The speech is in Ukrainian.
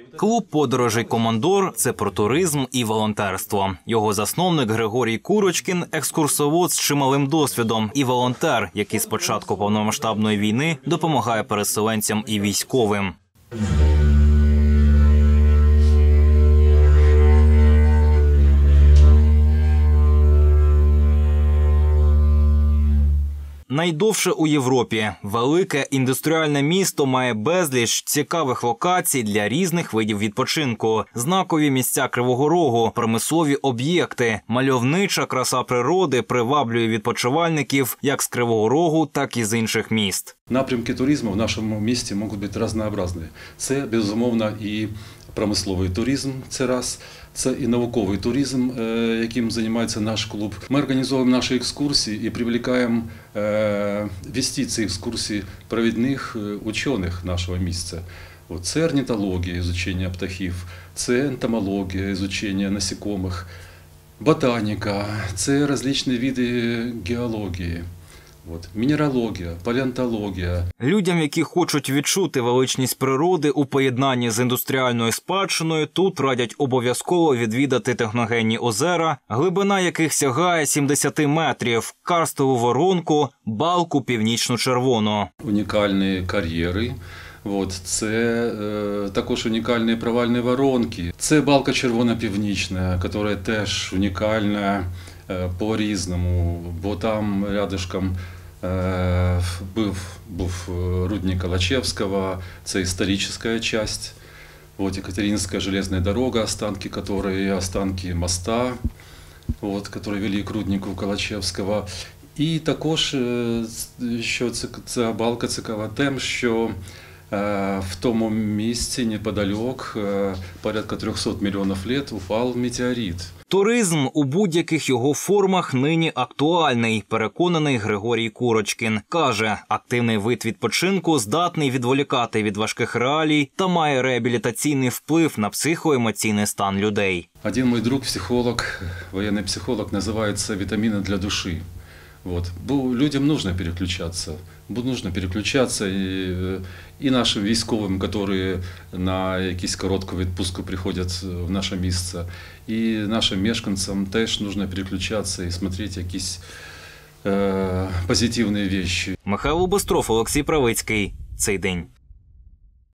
Клуб подорожей «Командор» – це про туризм і волонтерство. Його засновник Григорій Курочкін – екскурсовод з чималим досвідом і волонтер, який з початку повномасштабної війни допомагає переселенцям і військовим. Найдовше у Європі. Велике індустріальне місто має безліч цікавих локацій для різних видів відпочинку. Знакові місця Кривого Рогу, промислові об'єкти, мальовнича краса природи приваблює відпочивальників як з Кривого Рогу, так і з інших міст. Напрямки туризму в нашому місті можуть бути різнообразні. Це, безумовно, і промисловий туризм – це раз. Це і науковий туризм, яким займається наш клуб. Ми організовуємо наші екскурсії і привлекаємо вести ці екскурсії провідних учених нашого місця. Це орнітологія, вивчення птахів, це ентомологія, вивчення насекомих, ботаніка, це різні види геології. Мінералогія, палеонтологія. Людям, які хочуть відчути величність природи у поєднанні з індустріальною спадщиною, тут радять обов'язково відвідати техногенні озера, глибина яких сягає 70 метрів, карстову воронку, балку північно-червону. Унікальні кар'єри. Це також унікальні провальні воронки. Це балка червоно-північна, яка теж унікальна по-різному, бо там рядышком був рудник Калачевського, це історична частина. Екатерининська железна дорога, останки моста, які вели к руднику Калачевського. І також що ця балка цікава тим, що в тому місці неподалік, порядка 300 мільйонів років, упав метеорит. Туризм у будь-яких його формах нині актуальний, переконаний Григорій Курочкін. Каже, активний вид відпочинку здатний відволікати від важких реалій та має реабілітаційний вплив на психоемоційний стан людей. Один мій друг, психолог, воєнний психолог, називається «вітаміни для душі». Бо людям нужно переключатися і нашим військовим, які на якусь коротку відпустку приходять в наше місце, і нашим мешканцям теж потрібно переключатися і дивитися якісь позитивні речі. Михайло Бистров, Олексій Правицький. Цей день.